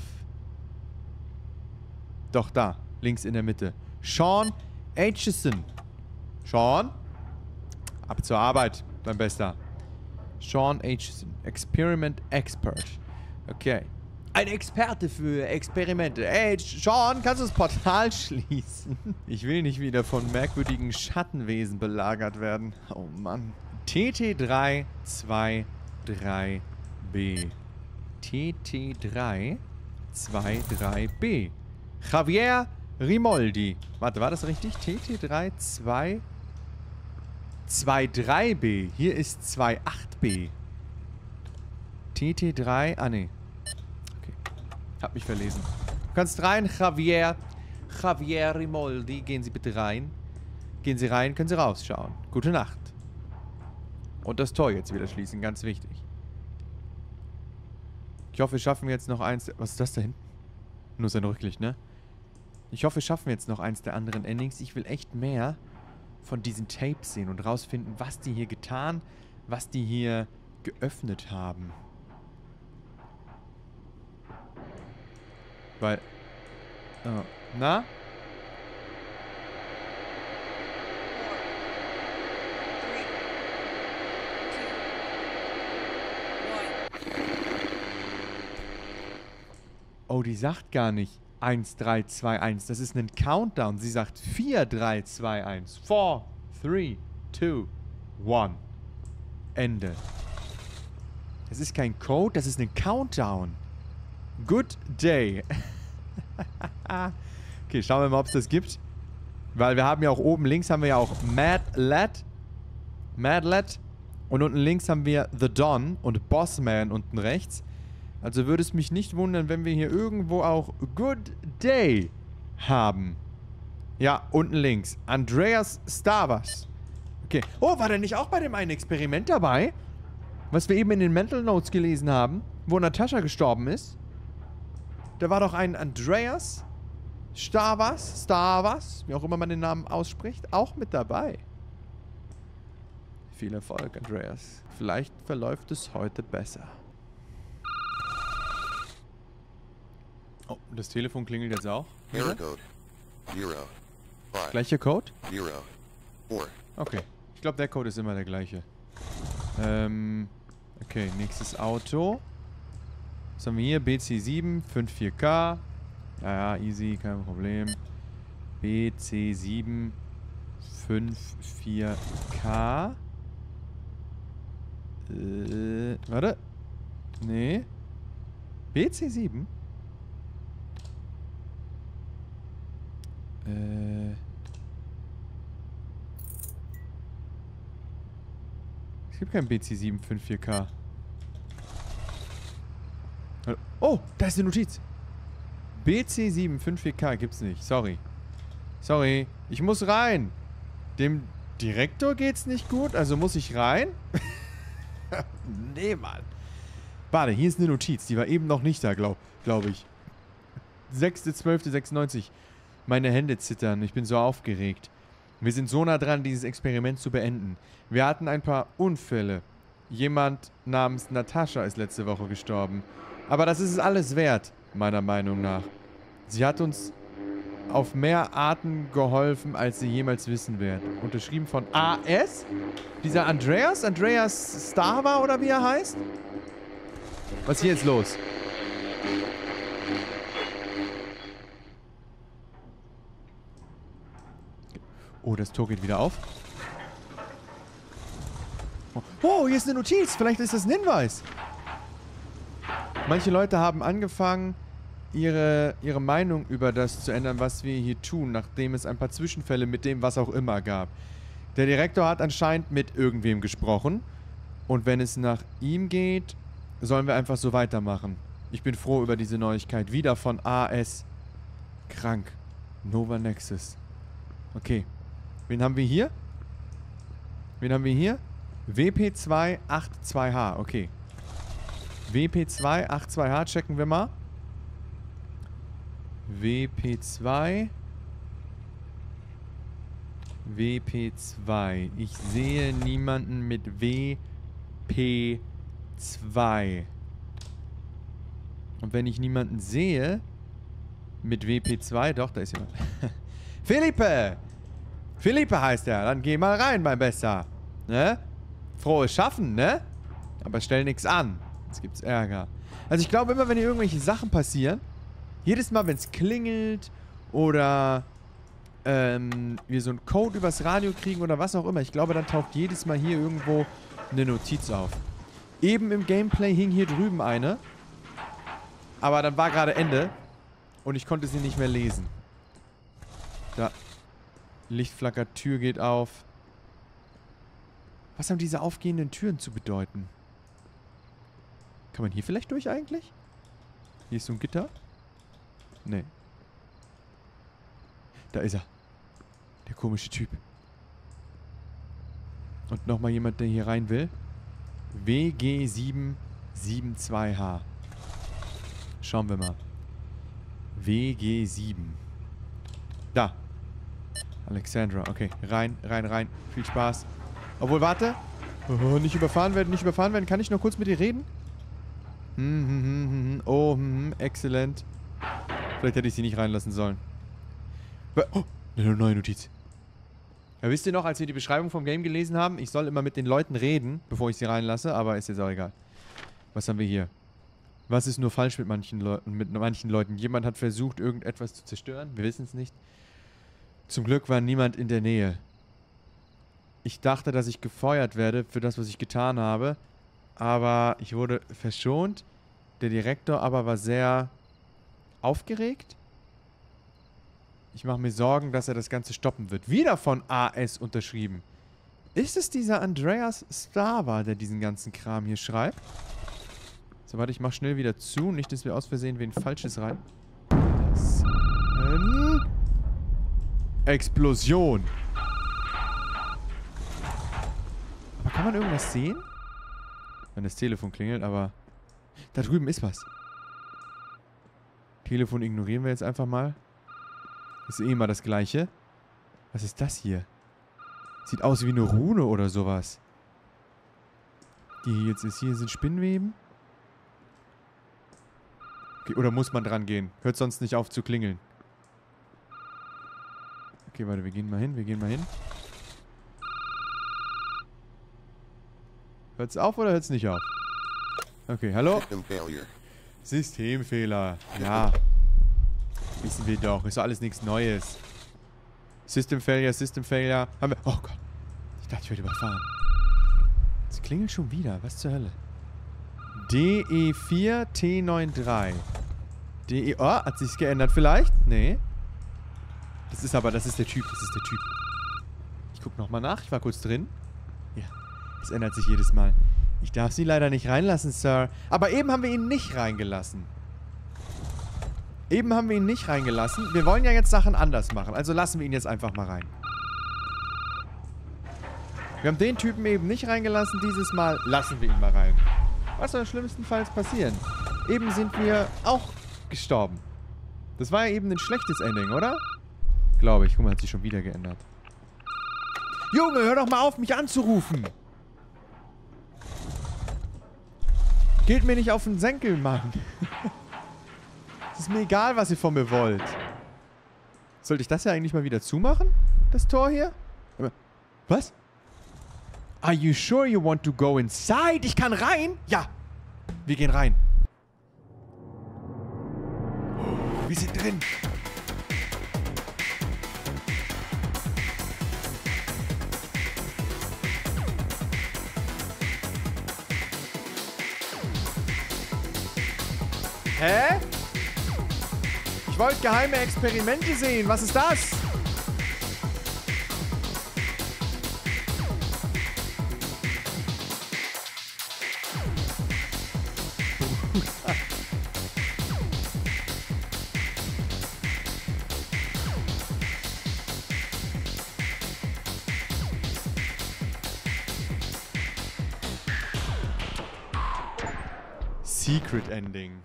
Doch, da. Links in der Mitte. Sean Aitchison. Sean? Ab zur Arbeit, mein Bester. Sean Aitchison. Experiment Expert. Okay. Ein Experte für Experimente. Ey, Sean, kannst du das Portal schließen? Ich will nicht wieder von merkwürdigen Schattenwesen belagert werden. Oh Mann. T T drei zwei drei B. T T drei zwei drei B. Javier Rimoldi. Warte, war das richtig? T T drei zwei zwei drei B. Hier ist zwei acht B. T T drei... Ah, nee. Okay. Hab mich verlesen. Du kannst rein, Javier. Javier Rimoldi. Gehen Sie bitte rein. Gehen Sie rein, können Sie rausschauen. Gute Nacht. Und das Tor jetzt wieder schließen, ganz wichtig. Ich hoffe, wir schaffen jetzt noch eins... Was ist das da hinten? Nur sein Rücklicht, ne? Ich hoffe, wir schaffen jetzt noch eins der anderen Endings. Ich will echt mehr von diesen Tapes sehen und rausfinden, was die hier getan, was die hier geöffnet haben. Weil... Oh, na? Oh, die sagt gar nicht eins, drei, zwei, eins. Das ist ein Countdown. Sie sagt vier, drei, zwei, eins. vier, drei, zwei, eins. Ende. Das ist kein Code, das ist ein Countdown. Good day. Okay, schauen wir mal, ob es das gibt. Weil wir haben ja auch oben links haben wir ja auch Mad Lad. Mad Lad. Und unten links haben wir The Don und Bossman unten rechts. Also würde es mich nicht wundern, wenn wir hier irgendwo auch Good Day haben. Ja, unten links. Andreas Stavas. Okay. Oh, war der nicht auch bei dem einen Experiment dabei? Was wir eben in den Mental Notes gelesen haben, wo Natascha gestorben ist? Da war doch ein Andreas Stavas, Stavas, wie auch immer man den Namen ausspricht, auch mit dabei. Viel Erfolg, Andreas. Vielleicht verläuft es heute besser. Oh, das Telefon klingelt jetzt auch. Error code. Zero. Five. Gleicher Code? Zero. Four. Okay. Ich glaube, der Code ist immer der gleiche. Ähm, okay, nächstes Auto. Was haben wir hier? B C sieben, fünf vier K. Ja, ja, easy, kein Problem. B C sieben, fünf vier K. Äh, warte. Nee. B C sieben? Äh. Es gibt kein B C sieben fünf vier K. Oh, da ist eine Notiz. B C sieben fünf vier K gibt's nicht. Sorry. Sorry. Ich muss rein. Dem Direktor geht's nicht gut, also muss ich rein? Nee, Mann. Warte, hier ist eine Notiz. Die war eben noch nicht da, glaube glaub ich. sechster zwölfter sechsundneunzig. Meine Hände zittern. Ich bin so aufgeregt. Wir sind so nah dran, dieses Experiment zu beenden. Wir hatten ein paar Unfälle. Jemand namens Natascha ist letzte Woche gestorben. Aber das ist es alles wert, meiner Meinung nach. Sie hat uns auf mehr Arten geholfen, als sie jemals wissen wird. Unterschrieben von A S? Dieser Andreas? Andreas Stava oder wie er heißt? Was ist hier jetzt los? Oh, das Tor geht wieder auf. Oh, hier ist eine Notiz. Vielleicht ist das ein Hinweis. Manche Leute haben angefangen, ihre, ihre Meinung über das zu ändern, was wir hier tun, nachdem es ein paar Zwischenfälle mit dem, was auch immer gab. Der Direktor hat anscheinend mit irgendwem gesprochen. Und wenn es nach ihm geht, sollen wir einfach so weitermachen. Ich bin froh über diese Neuigkeit. Wieder von A S. Krank. Nova Nexus. Okay. Wen haben wir hier? Wen haben wir hier? W P zwei acht zwei H. Okay. W P zwei acht zwei H checken wir mal. W P zwei. W P zwei. Ich sehe niemanden mit W P zwei. Und wenn ich niemanden sehe mit W P zwei, doch, da ist jemand. Philippe! Philippe heißt er. Dann geh mal rein, mein Bester. Ne? Frohes Schaffen, ne? Aber stell nichts an. Jetzt gibt's Ärger. Also ich glaube immer, wenn hier irgendwelche Sachen passieren, jedes Mal, wenn es klingelt oder ähm, wir so einen Code übers Radio kriegen oder was auch immer, ich glaube, dann taucht jedes Mal hier irgendwo eine Notiz auf. Eben im Gameplay hing hier drüben eine. Aber dann war gerade Ende. Und ich konnte sie nicht mehr lesen. Da. Licht flackert, Tür geht auf. Was haben diese aufgehenden Türen zu bedeuten? Kann man hier vielleicht durch eigentlich? Hier ist so ein Gitter. Nee. Da ist er. Der komische Typ. Und nochmal jemand, der hier rein will. W G sieben sieben zwei H. Schauen wir mal. W G sieben. Da. Alexandra. Okay. Rein, rein, rein. Viel Spaß. Obwohl, warte. Oh, nicht überfahren werden, nicht überfahren werden. Kann ich noch kurz mit dir reden? Hm, hm, hm, hm. Oh, hm, hm. Exzellent. Vielleicht hätte ich sie nicht reinlassen sollen. Oh, eine neue Notiz. Ja, wisst ihr noch, als wir die Beschreibung vom Game gelesen haben, ich soll immer mit den Leuten reden, bevor ich sie reinlasse, aber ist jetzt auch egal. Was haben wir hier? Was ist nur falsch mit manchen Leuten, mit manchen Leuten? Jemand hat versucht, irgendetwas zu zerstören. Wir wissen es nicht. Zum Glück war niemand in der Nähe. Ich dachte, dass ich gefeuert werde für das, was ich getan habe. Aber ich wurde verschont. Der Direktor aber war sehr aufgeregt. Ich mache mir Sorgen, dass er das Ganze stoppen wird. Wieder von A S unterschrieben. Ist es dieser Andreas Stava, der diesen ganzen Kram hier schreibt? So, warte, ich mach schnell wieder zu. Nicht, dass wir aus Versehen wen Falsches rein. Das. Ähm, Explosion. Aber kann man irgendwas sehen? Wenn das Telefon klingelt, aber... Da drüben ist was. Telefon ignorieren wir jetzt einfach mal. Ist eh immer das Gleiche. Was ist das hier? Sieht aus wie eine Rune oder sowas. Die hier jetzt ist. Hier sind Spinnweben. Okay, oder muss man dran gehen? Hört sonst nicht auf zu klingeln. Okay, warte, wir gehen mal hin. Wir gehen mal hin. Hört's auf oder hört's nicht auf? Okay, hallo? System Systemfehler. Ja. Wissen wir doch. Ist doch alles nichts Neues. System Failure, System Failure. Haben wir... Oh Gott. Ich dachte, ich werde überfahren. Es klingelt schon wieder. Was zur Hölle? D E vier T neunundneunzig. D E... Oh, hat sich's geändert vielleicht? Nee. Das ist aber... Das ist der Typ. Das ist der Typ. Ich guck nochmal nach. Ich war kurz drin. Ja. Es ändert sich jedes Mal. Ich darf Sie leider nicht reinlassen, Sir. Aber eben haben wir ihn nicht reingelassen. Eben haben wir ihn nicht reingelassen. Wir wollen ja jetzt Sachen anders machen. Also lassen wir ihn jetzt einfach mal rein. Wir haben den Typen eben nicht reingelassen. Dieses Mal lassen wir ihn mal rein. Was soll schlimmstenfalls passieren? Eben sind wir auch gestorben. Das war ja eben ein schlechtes Ending, oder? Glaube ich. Guck mal, hat sich schon wieder geändert. Junge, hör doch mal auf, mich anzurufen. Geht mir nicht auf den Senkel, Mann. Es ist mir egal, was ihr von mir wollt. Sollte ich das ja eigentlich mal wieder zumachen? Das Tor hier? Was? Are you sure you want to go inside? Ich kann rein? Ja. Wir gehen rein. Wir sind drin. Hä? Ich wollte geheime Experimente sehen. Was ist das? Secret Ending.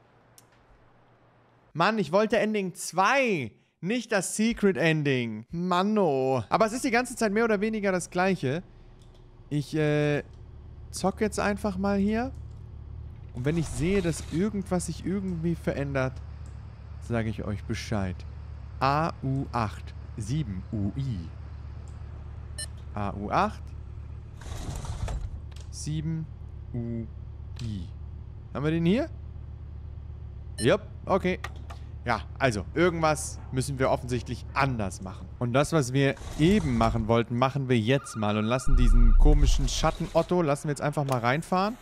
Mann, ich wollte Ending zwei. Nicht das Secret Ending. Manno. Aber es ist die ganze Zeit mehr oder weniger das Gleiche. Ich, äh, zock jetzt einfach mal hier. Und wenn ich sehe, dass irgendwas sich irgendwie verändert, sage ich euch Bescheid. A U acht sieben U I. A U acht sieben U I. Haben wir den hier? Jupp, okay. Ja, also, irgendwas müssen wir offensichtlich anders machen. Und das, was wir eben machen wollten, machen wir jetzt mal. Und lassen diesen komischen Schatten-Otto, lassen wir jetzt einfach mal reinfahren.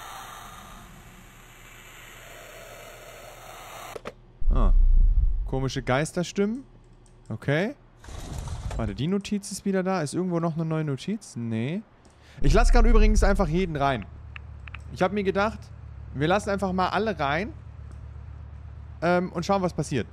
Ah. Komische Geisterstimmen. Okay. Warte, die Notiz ist wieder da. Ist irgendwo noch eine neue Notiz? Nee. Ich lasse gerade übrigens einfach jeden rein. Ich habe mir gedacht, wir lassen einfach mal alle rein. Ähm, und schauen, was passiert.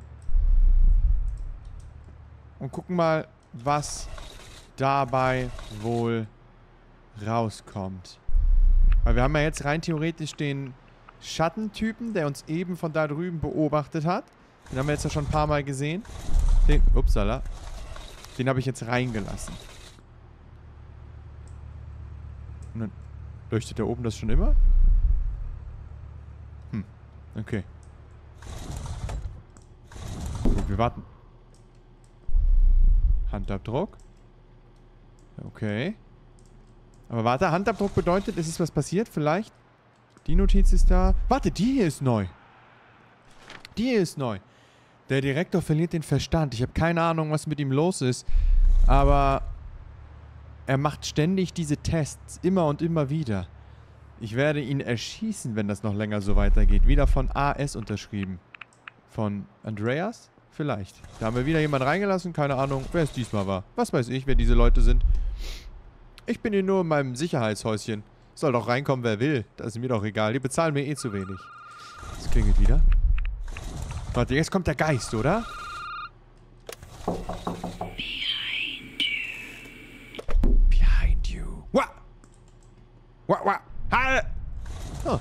Und gucken mal, was dabei wohl rauskommt. Weil wir haben ja jetzt rein theoretisch den Schattentypen, der uns eben von da drüben beobachtet hat. Den haben wir jetzt ja schon ein paar Mal gesehen. Den, upsala. Den habe ich jetzt reingelassen. Und dann leuchtet da oben das schon immer? Hm, okay. Gut, wir warten. Handabdruck. Okay. Aber warte, Handabdruck bedeutet, es ist was passiert, vielleicht? Die Notiz ist da. Warte, die hier ist neu. Die hier ist neu. Der Direktor verliert den Verstand. Ich habe keine Ahnung, was mit ihm los ist. Aber er macht ständig diese Tests. Immer und immer wieder. Ich werde ihn erschießen, wenn das noch länger so weitergeht. Wieder von A S unterschrieben. Von Andreas? Vielleicht. Da haben wir wieder jemanden reingelassen. Keine Ahnung, wer es diesmal war. Was weiß ich, wer diese Leute sind. Ich bin hier nur in meinem Sicherheitshäuschen. Soll doch reinkommen, wer will. Das ist mir doch egal. Die bezahlen mir eh zu wenig. Das klingelt wieder. Warte, jetzt kommt der Geist, oder? Behind you. Behind you. Wah! Wah, wah! Halt! Oh.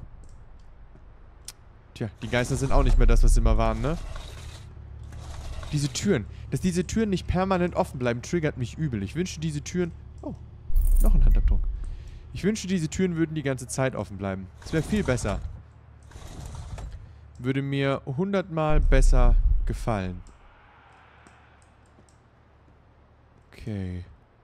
Tja, die Geister sind auch nicht mehr das, was sie immer waren, ne? Diese Türen. Dass diese Türen nicht permanent offen bleiben, triggert mich übel. Ich wünsche, diese Türen... Oh, noch ein Handabdruck. Ich wünsche, diese Türen würden die ganze Zeit offen bleiben. Das wäre viel besser. Würde mir hundertmal besser gefallen. Okay.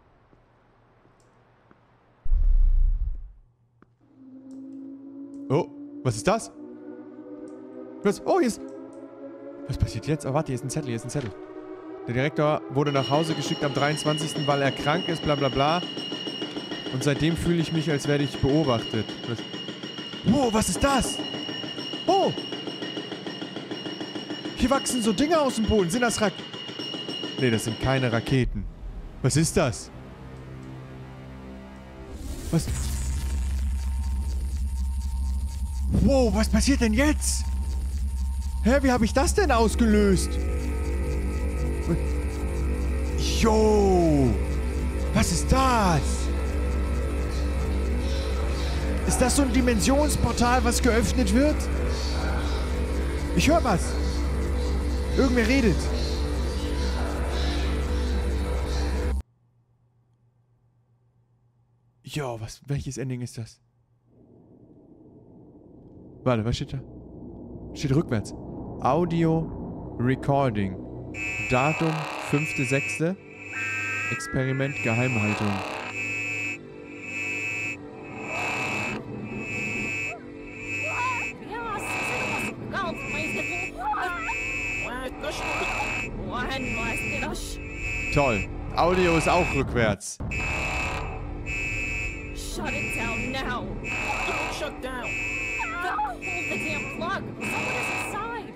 Oh, was ist das? Was? Oh, hier ist... Was passiert jetzt? Oh, warte, hier ist ein Zettel, hier ist ein Zettel. Der Direktor wurde nach Hause geschickt am dreiundzwanzigsten, weil er krank ist, bla bla bla. Und seitdem fühle ich mich, als werde ich beobachtet. Was? Wow, was ist das? Oh! Hier wachsen so Dinge aus dem Boden. Sind das Rak... Nee, das sind keine Raketen. Was ist das? Was... Wow, was passiert denn jetzt? Hä, wie habe ich das denn ausgelöst? Jo! Was ist das? Ist das so ein Dimensionsportal, was geöffnet wird? Ich höre was. Irgendwer redet. Jo, was, welches Ending ist das? Warte, was steht da? Steht rückwärts. Audio Recording. Datum fünfter sechster Experiment Geheimhaltung. Toll. Audio ist auch rückwärts. Shut it down now. Don't shut down. Pull the damn plug. Someone is inside.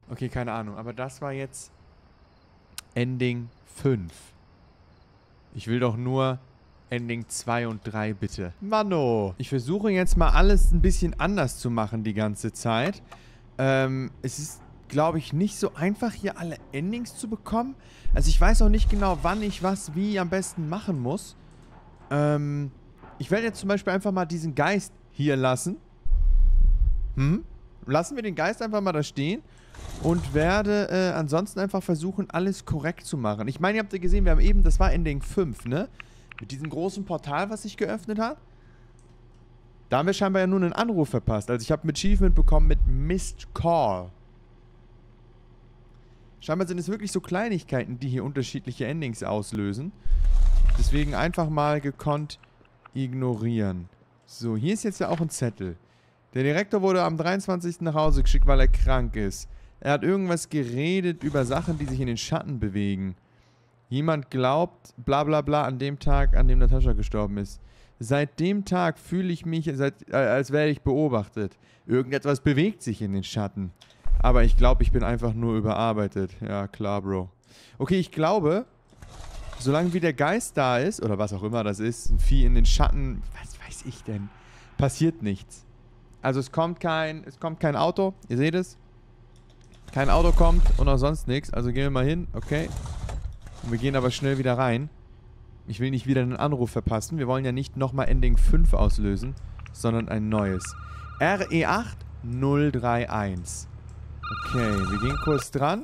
Okay, keine Ahnung. Aber das war jetzt Ending fünf. Ich will doch nur Ending zwei und drei, bitte. Mano. Ich versuche jetzt mal alles ein bisschen anders zu machen die ganze Zeit. Ähm, es ist, glaube ich, nicht so einfach, hier alle Endings zu bekommen. Also ich weiß auch nicht genau, wann ich was wie am besten machen muss. Ähm, ich werde jetzt zum Beispiel einfach mal diesen Geist hier lassen. Hm? Lassen wir den Geist einfach mal da stehen. Und werde äh, ansonsten einfach versuchen, alles korrekt zu machen. Ich meine, ihr habt ja gesehen, wir haben eben, das war Ending fünf, ne? Mit diesem großen Portal, was sich geöffnet hat. Da haben wir scheinbar ja nur einen Anruf verpasst. Also ich habe ein Achievement bekommen mit Missed Call. Scheinbar sind es wirklich so Kleinigkeiten, die hier unterschiedliche Endings auslösen. Deswegen einfach mal gekonnt ignorieren. So, hier ist jetzt ja auch ein Zettel. Der Direktor wurde am dreiundzwanzigsten nach Hause geschickt, weil er krank ist. Er hat irgendwas geredet über Sachen, die sich in den Schatten bewegen. Jemand glaubt, bla bla bla, an dem Tag, an dem Natascha gestorben ist. Seit dem Tag fühle ich mich, seit, äh, als wäre ich beobachtet. Irgendetwas bewegt sich in den Schatten. Aber ich glaube, ich bin einfach nur überarbeitet. Ja, klar, Bro. Okay, ich glaube, solange wie der Geist da ist, oder was auch immer das ist, ein Vieh in den Schatten, was weiß ich denn, passiert nichts. Also es kommt kein, es kommt kein Auto, ihr seht es. Kein Auto kommt und auch sonst nichts. Also gehen wir mal hin, okay. Und wir gehen aber schnell wieder rein. Ich will nicht wieder einen Anruf verpassen. Wir wollen ja nicht nochmal Ending fünf auslösen, sondern ein neues. R E acht null drei eins. Okay, wir gehen kurz dran.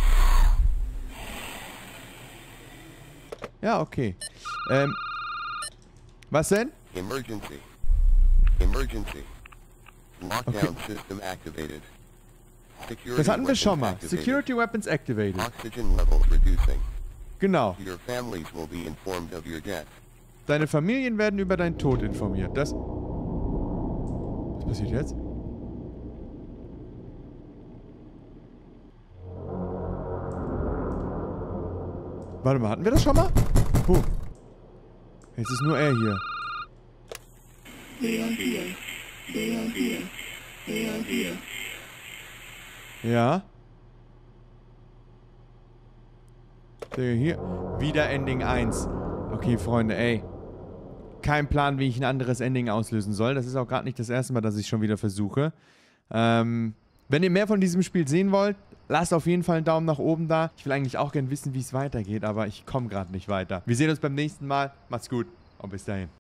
Ja, okay. Ähm, was denn? Emergency. Emergency. Lockdown Okay. system activated. Security Das hatten wir weapons schon mal. activated. Security Weapons activated. Oxygen levels reducing. Genau. Your families will be informed of your death. Deine Familien werden über deinen Tod informiert. Das... Was passiert jetzt? Warte mal, hatten wir das schon mal? Puh. Jetzt ist nur er hier. Ja. Der hier. Wieder Ending eins. Okay, Freunde, ey. Kein Plan, wie ich ein anderes Ending auslösen soll. Das ist auch gerade nicht das erste Mal, dass ich schon wieder versuche. Ähm, wenn ihr mehr von diesem Spiel sehen wollt, lasst auf jeden Fall einen Daumen nach oben da. Ich will eigentlich auch gerne wissen, wie es weitergeht, aber ich komme gerade nicht weiter. Wir sehen uns beim nächsten Mal. Macht's gut und bis dahin.